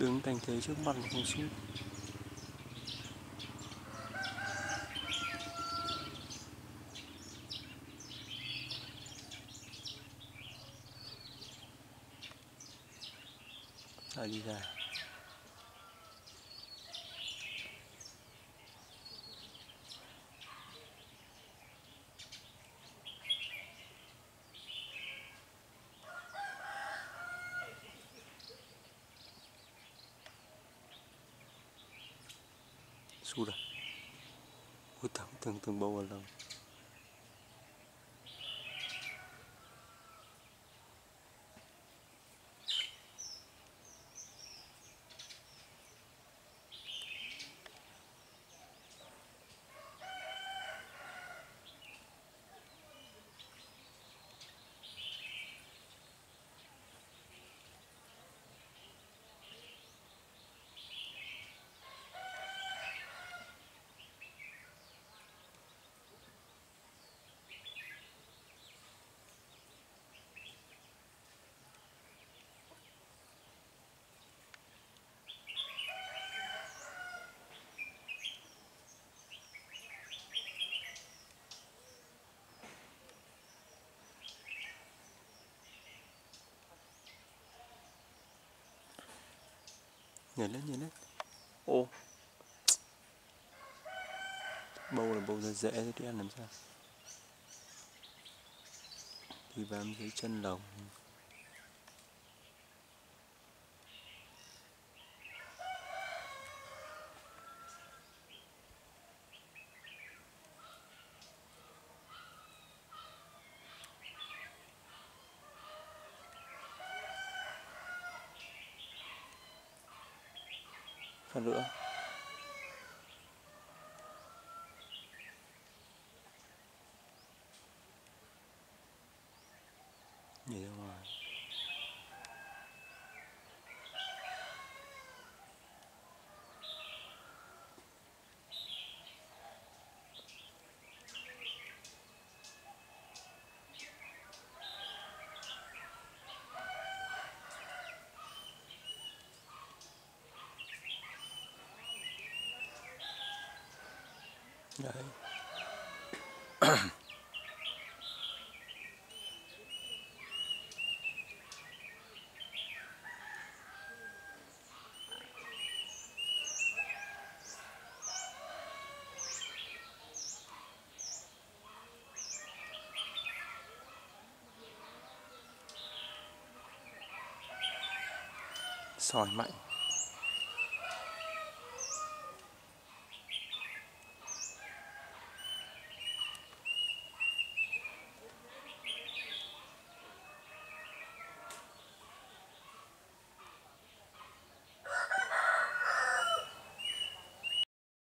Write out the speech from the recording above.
Đứng thành thế trước mặt không sút. Lại đi ra. Sút à? Ôi thằng bầu vào lồng. Nhảy lên. Ô, bầu là bầu ra dễ thế thì ăn làm sao? Thì bám dưới chân lồng. Phát nữa. Nhảy ra ngoài. Đấy. Sỏi mạnh.